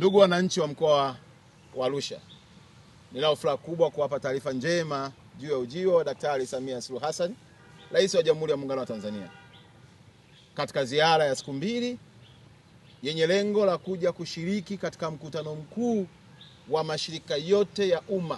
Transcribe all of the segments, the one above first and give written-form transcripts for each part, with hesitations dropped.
Ndugu wananchi wa mkoa wa Arusha, ninao furaha kubwa kuwapa taarifa njema juu ya ujio wa Daktari Samia Suluhu Hassan, Rais wa Jamhuri ya Muungano wa Tanzania, katika ziara ya siku 2 yenye lengo la kuja kushiriki katika mkutano mkuu wa mashirika yote ya umma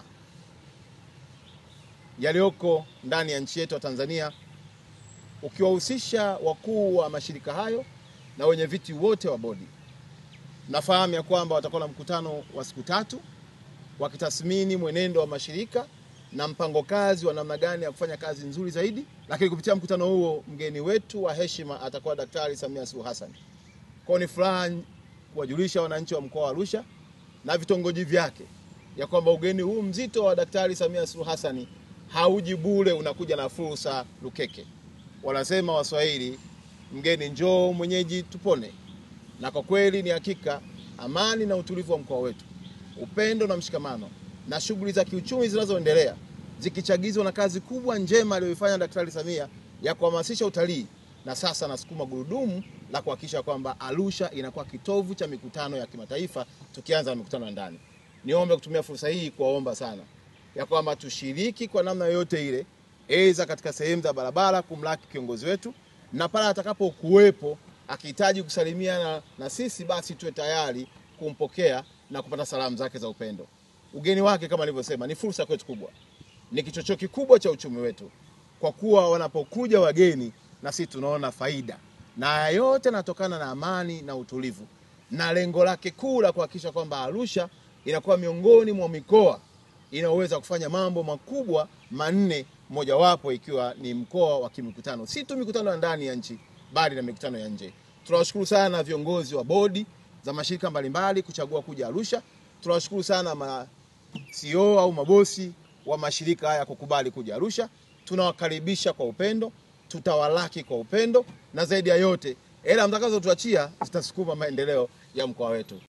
yaliyoko ndani ya nchi yetu ya Tanzania, ukiwahusisha wakuu wa mashirika hayo na wenye viti wote wa bodi. Nafahamu ya kwamba watakuwa na mkutano wa siku 3 wakitathmini mwenendo wa mashirika na mpango kazi wa namna gani ya kufanya kazi nzuri zaidi, lakini kupitia mkutano huo mgeni wetu wa heshima atakuwa Daktari Samia Suluhu Hassan. Kwa ni furaha kuwajulisha wananchi wa mkoa wa Arusha na vitongoji vyake ya kwamba ugeni huu mzito wa Daktari Samia Suluhu Hassan hauji bure, unakuja na fursa lukeke. Wanasema Waswahili, mgeni njoo mwenyeji tupone. Na kwa kweli ni hakika amani na utulivu wa mkoa wetu, upendo na mshikamano na shughuli za kiuchumi zinazoendelea zikichagizwa na kazi kubwa njema aliyoifanya Daktari Samia ya kuhamasisha utalii, na sasa nasukuma gurudumu la kuhakikisha kwamba Arusha inakuwa kitovu cha mikutano ya kimataifa, tukianza na mikutano ya ndani. Niombe kutumia fursa hii kuwaomba sana ya kwamba tushiriki kwa namna yoyote ile, aidha katika sehemu za barabara kumlaki kiongozi wetu, na pale atakapokuwepo akihitaji kusalimia na sisi, basi tuwe tayari kumpokea na kupata salamu zake za upendo. Ugeni wake kama nilivyosema ni fursa kwetu kubwa, ni kichocheo kikubwa cha uchumi wetu, kwa kuwa wanapokuja wageni na sisi tunaona faida, na yote yanatokana na amani na utulivu, na lengo lake kuu la kuhakikisha kwamba Arusha inakuwa miongoni mwa mikoa inaweza kufanya mambo makubwa manne, mojawapo ikiwa ni mkoa wa kimikutano, si tu mikutano ya ndani ya nchi bali na mikutano ya nje. Tunawashukuru sana viongozi wa bodi za mashirika mbalimbali kuchagua kuja Arusha. Tunawashukuru sana CEO au mabosi wa mashirika haya kukubali kuja Arusha. Tunawakaribisha kwa upendo, tutawalaki kwa upendo, na zaidi ya yote hela mtakazotuachia zitasukuma maendeleo ya mkoa wetu.